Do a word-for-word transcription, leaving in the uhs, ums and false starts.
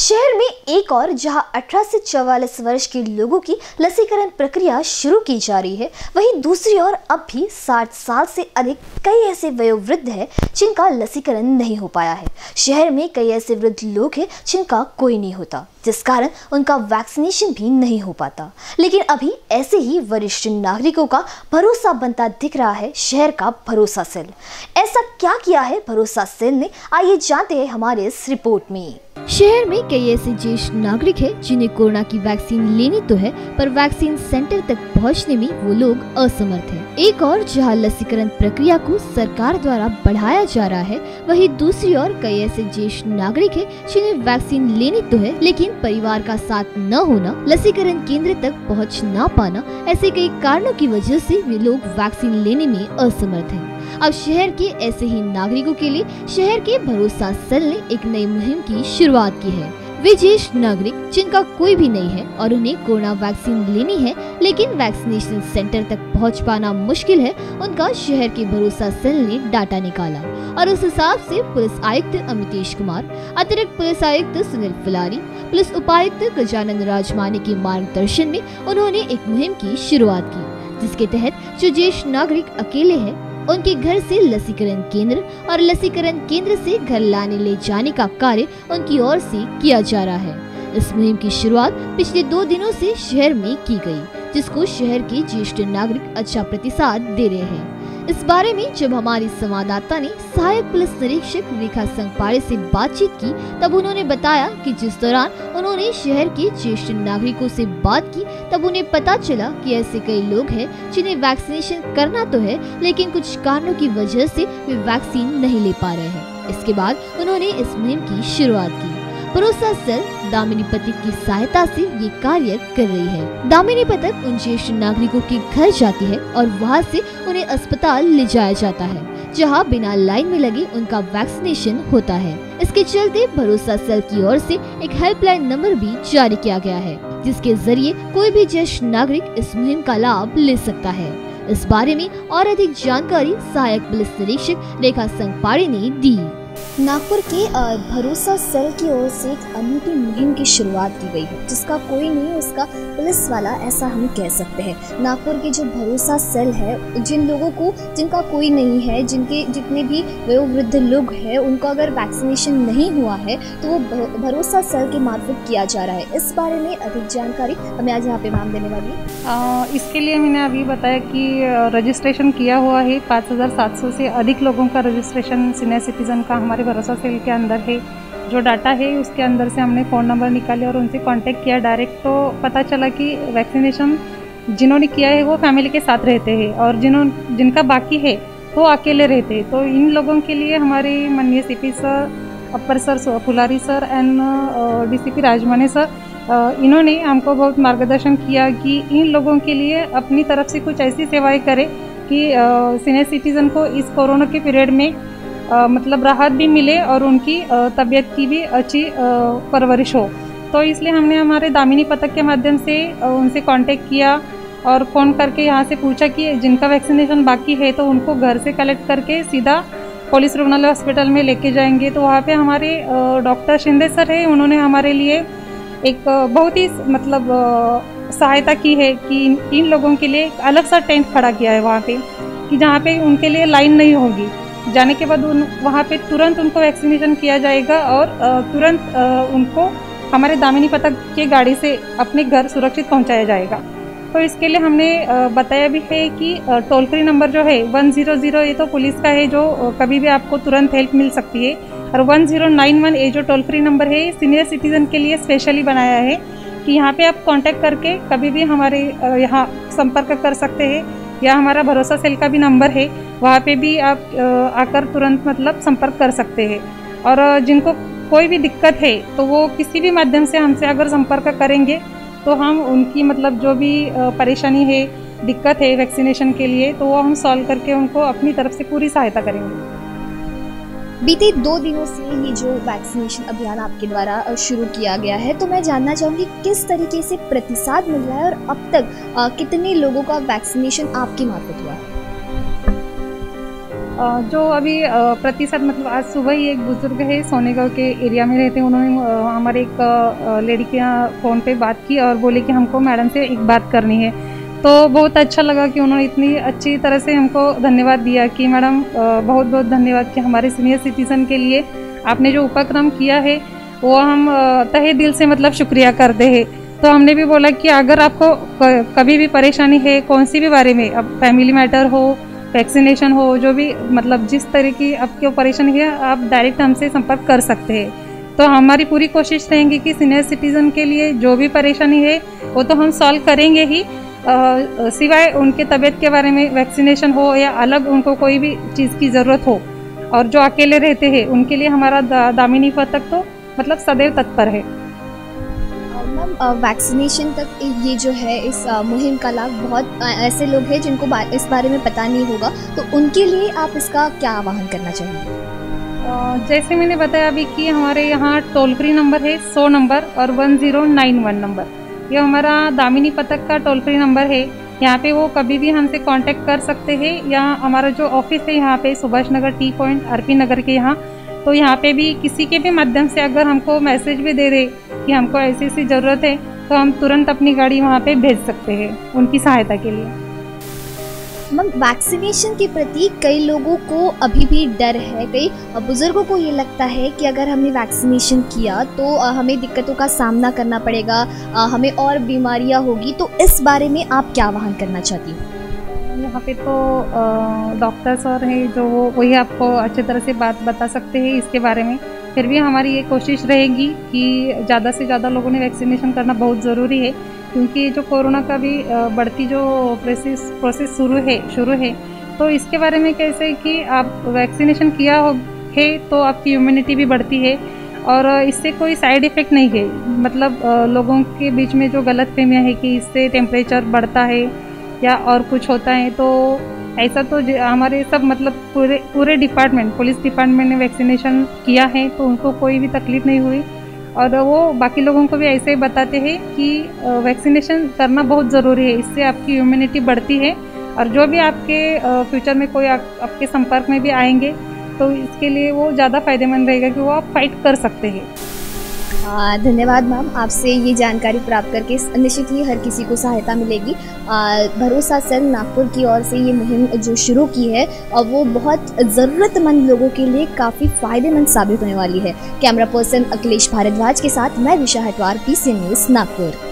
शहर में एक और जहां अठारह से चौवालीस वर्ष के लोगों की लसीकरण प्रक्रिया शुरू की जा रही है, वहीं दूसरी ओर अब भी साठ साल से अधिक कई ऐसे वयोवृद्ध हैं जिनका लसीकरण नहीं हो पाया है। शहर में कई ऐसे वृद्ध लोग हैं जिनका कोई नहीं होता, जिस कारण उनका वैक्सीनेशन भी नहीं हो पाता। लेकिन अभी ऐसे ही वरिष्ठ नागरिकों का भरोसा बनता दिख रहा है शहर का भरोसा सेल। ऐसा क्या किया है भरोसा सेल ने, आइए जानते हैं हमारे इस रिपोर्ट में। शहर में कई ऐसे ज्येष्ठ नागरिक हैं जिन्हें कोरोना की वैक्सीन लेनी तो है, पर वैक्सीन सेंटर तक पहुंचने में वो लोग असमर्थ हैं। एक और जहां लसीकरण प्रक्रिया को सरकार द्वारा बढ़ाया जा रहा है, वहीं दूसरी ओर कई ऐसे ज्येष्ठ नागरिक हैं जिन्हें वैक्सीन लेनी तो है, लेकिन परिवार का साथ न होना, लसीकरण केंद्र तक पहुंच न पाना, ऐसे कई कारणों की वजह से वे लोग वैक्सीन लेने में असमर्थ हैं। अब शहर के ऐसे ही नागरिकों के लिए शहर के भरोसा सेल ने एक नई मुहिम की शुरुआत की है। वे ज्येष्ठ नागरिक जिनका कोई भी नहीं है और उन्हें कोरोना वैक्सीन लेनी है, लेकिन वैक्सीनेशन सेंटर तक पहुंच पाना मुश्किल है, उनका शहर के भरोसा सेल ने डाटा निकाला और उस हिसाब से पुलिस आयुक्त अमितेश कुमार, अतिरिक्त पुलिस आयुक्त सुनील फिलारी, पुलिस उपायुक्त गजानन राजमाने के मार्गदर्शन में उन्होंने एक मुहिम की शुरुआत की, जिसके तहत जो ज्येष्ठ नागरिक अकेले हैं उनके घर से लसीकरण केंद्र और लसीकरण केंद्र से घर लाने ले जाने का कार्य उनकी ओर से किया जा रहा है। इस मुहिम की शुरुआत पिछले दो दिनों से शहर में की गई, जिसको शहर के ज्येष्ठ नागरिक अच्छा प्रतिसाद दे रहे हैं। इस बारे में जब हमारी संवाददाता ने सहायक पुलिस निरीक्षक रेखा संगपाड़े से बातचीत की, तब उन्होंने बताया कि जिस दौरान उन्होंने शहर के ज्येष्ठ नागरिकों से बात की, तब उन्हें पता चला कि ऐसे कई लोग हैं जिन्हें वैक्सीनेशन करना तो है, लेकिन कुछ कारणों की वजह से वे वैक्सीन नहीं ले पा रहे हैं। इसके बाद उन्होंने इस मुहिम की शुरुआत की। भरोसा सेल दामिनी पथक की सहायता से ये कार्य कर रही है। दामिनी पथक उन ज्येष्ठ नागरिकों के घर जाती है और वहाँ से उन्हें अस्पताल ले जाया जाता है, जहाँ बिना लाइन में लगे उनका वैक्सीनेशन होता है। इसके चलते भरोसा सेल की ओर से एक हेल्पलाइन नंबर भी जारी किया गया है, जिसके जरिए कोई भी ज्येष्ठ नागरिक इस मुहिम का लाभ ले सकता है। इस बारे में और अधिक जानकारी सहायक पुलिस निरीक्षक रेखा संगपाड़े ने दी। नागपुर के भरोसा सेल की ओर से एक अनूठी मुहिम की शुरुआत की गई है, जिसका कोई नहीं उसका पुलिस वाला, ऐसा हम कह सकते हैं। नागपुर के जो भरोसा सेल है, जिन लोगों को जिनका कोई नहीं है, जिनके जितने भी वयोवृद्ध लोग हैं, उनको अगर वैक्सीनेशन नहीं हुआ है तो वो भरोसा सेल के मार्फत किया जा रहा है। इस बारे में अधिक जानकारी हमें आज यहाँ पे मैम देने वाली है। इसके लिए मैंने अभी बताया कि रजिस्ट्रेशन किया हुआ है, पाँच हज़ार सात सौ से अधिक लोगों का रजिस्ट्रेशन सीनियर सिटीजन का हमारे भरोसा सेल के अंदर है। जो डाटा है उसके अंदर से हमने फ़ोन नंबर निकाले और उनसे कांटेक्ट किया डायरेक्ट, तो पता चला कि वैक्सीनेशन जिन्होंने किया है वो फैमिली के साथ रहते हैं और जिन्हों जिनका बाकी है वो अकेले रहते हैं। तो इन लोगों के लिए हमारे माननीय CP sir, upper sir Phulari sir and DCP Rajmane sir, इन्होंने हमको बहुत मार्गदर्शन किया कि इन लोगों के लिए अपनी तरफ से कुछ ऐसी सेवाएँ करें कि सीनियर सिटीज़न को इस कोरोना के पीरियड में आ, मतलब राहत भी मिले और उनकी तबीयत की भी अच्छी परवरिश हो। तो इसलिए हमने हमारे दामिनी पथक के माध्यम से उनसे कांटेक्ट किया और फ़ोन करके यहाँ से पूछा कि जिनका वैक्सीनेशन बाकी है तो उनको घर से कलेक्ट करके सीधा पुलिस रुग्णालय हॉस्पिटल में लेके जाएंगे। तो वहाँ पे हमारे डॉक्टर शिंदे सर है, उन्होंने हमारे लिए एक बहुत ही मतलब सहायता की है कि इन लोगों के लिए एक अलग सा टेंट खड़ा किया है वहाँ पे, कि जहाँ पे उनके लिए लाइन नहीं होगी। जाने के बाद उन वहाँ पे तुरंत उनको वैक्सीनेशन किया जाएगा और तुरंत उनको हमारे दामिनी पथक की गाड़ी से अपने घर सुरक्षित पहुँचाया जाएगा। तो इसके लिए हमने बताया भी है कि टोल फ्री नंबर जो है वन ज़ीरो ज़ीरो, ये तो पुलिस का है जो कभी भी आपको तुरंत हेल्प मिल सकती है, और वन ज़ीरो नाइन वन ये जो टोल फ्री नंबर है सीनियर सिटीज़न के लिए स्पेशली बनाया है कि यहाँ पे आप कांटेक्ट करके कभी भी हमारे यहाँ संपर्क कर सकते हैं, या हमारा भरोसा सेल का भी नंबर है, वहाँ पे भी आप आकर तुरंत मतलब संपर्क कर सकते हैं। और जिनको कोई भी दिक्कत है तो वो किसी भी माध्यम से हमसे अगर संपर्क करेंगे तो हम उनकी मतलब जो भी परेशानी है, दिक्कत है वैक्सीनेशन के लिए, तो वो हम सॉल्व करके उनको अपनी तरफ से पूरी सहायता करेंगे। बीते दो दिनों से ये जो वैक्सीनेशन अभियान आपके द्वारा शुरू किया गया है, तो मैं जानना चाहूँगी किस तरीके से प्रतिसाद मिल रहा है और अब तक आ, कितने लोगों का वैक्सीनेशन आपके मार्फत हुआ है? अ, जो अभी अ, प्रतिशत मतलब आज सुबह ही एक बुजुर्ग है सोनेगांव के एरिया में रहते हैं, उन्होंने अ, हमारे एक अ, लेडी के यहाँ फ़ोन पे बात की और बोले कि हमको मैडम से एक बात करनी है। तो बहुत अच्छा लगा कि उन्होंने इतनी अच्छी तरह से हमको धन्यवाद दिया कि मैडम बहुत बहुत धन्यवाद कि हमारे सीनियर सिटीज़न के लिए आपने जो उपक्रम किया है वो हम अ, तहे दिल से मतलब शुक्रिया करते हैं। तो हमने भी बोला कि अगर आपको कभी भी परेशानी है कौन सी भी बारे में, अब फैमिली मैटर हो, वैक्सीनेशन हो, जो भी मतलब जिस तरह की आपकी परेशानी है आप डायरेक्ट हमसे संपर्क कर सकते हैं। तो हमारी पूरी कोशिश रहेंगी कि सीनियर सिटीज़न के लिए जो भी परेशानी है वो तो हम सॉल्व करेंगे ही, आ, सिवाय उनके तबीयत के बारे में वैक्सीनेशन हो या अलग उनको कोई भी चीज़ की ज़रूरत हो, और जो अकेले रहते हैं उनके लिए हमारा दा, दामिनी पथक तो मतलब सदैव तत्पर है। मैम वैक्सीनेशन तक ये जो है इस आ, मुहिम का लाभ बहुत आ, ऐसे लोग हैं जिनको बा, इस बारे में पता नहीं होगा, तो उनके लिए आप इसका क्या आह्वान करना चाहेंगे? जैसे मैंने बताया अभी कि हमारे यहाँ टोल फ्री नंबर है सौ नंबर और one zero nine one number, ये हमारा दामिनी पथक का टोल फ्री नंबर है। यहाँ पे वो कभी भी हमसे कांटेक्ट कर सकते हैं। यहाँ हमारा जो ऑफिस है यहाँ पे Subhash Nagar T point RP Nagar के यहाँ, तो यहाँ पे भी किसी के भी माध्यम से अगर हमको मैसेज भी दे दे कि हमको ऐसी ऐसी ज़रूरत है तो हम तुरंत अपनी गाड़ी वहाँ पे भेज सकते हैं उनकी सहायता के लिए। मैम वैक्सीनेशन के प्रति कई लोगों को अभी भी डर है, कई बुजुर्गों को ये लगता है कि अगर हमने वैक्सीनेशन किया तो हमें दिक्कतों का सामना करना पड़ेगा, हमें और बीमारियां होगी, तो इस बारे में आप क्या आह्वान करना चाहती हैं? यहाँ पे तो डॉक्टर्स और हैं जो वो वही आपको अच्छी तरह से बात बता सकते हैं इसके बारे में। फिर भी हमारी ये कोशिश रहेगी कि ज़्यादा से ज़्यादा लोगों ने वैक्सीनेशन करना बहुत ज़रूरी है, क्योंकि जो कोरोना का भी बढ़ती जो प्रोसेस प्रोसेस शुरू है शुरू है तो इसके बारे में कैसे कि आप वैक्सीनेशन किया हो है तो आपकी इम्यूनिटी भी बढ़ती है और इससे कोई साइड इफ़ेक्ट नहीं है। मतलब लोगों के बीच में जो गलतफहमियां है कि इससे टेम्परेचर बढ़ता है या और कुछ होता है, तो ऐसा तो हमारे सब मतलब पूरे पूरे डिपार्टमेंट पुलिस डिपार्टमेंट ने वैक्सीनेशन किया है तो उनको कोई भी तकलीफ़ नहीं हुई, और वो बाकी लोगों को भी ऐसे ही बताते हैं कि वैक्सीनेशन करना बहुत ज़रूरी है, इससे आपकी इम्यूनिटी बढ़ती है और जो भी आपके फ्यूचर में कोई आप, आपके संपर्क में भी आएंगे तो इसके लिए वो ज़्यादा फ़ायदेमंद रहेगा कि वो आप फाइट कर सकते हैं। धन्यवाद मैम, आपसे ये जानकारी प्राप्त करके निश्चित ही हर किसी को सहायता मिलेगी। भरोसा सेल नागपुर की ओर से ये मुहिम जो शुरू की है और वो बहुत ज़रूरतमंद लोगों के लिए काफ़ी फ़ायदेमंद साबित होने वाली है। कैमरा पर्सन अखिलेश भारद्वाज के साथ मैं विशा हटवार, पी सी न्यूज़ नागपुर।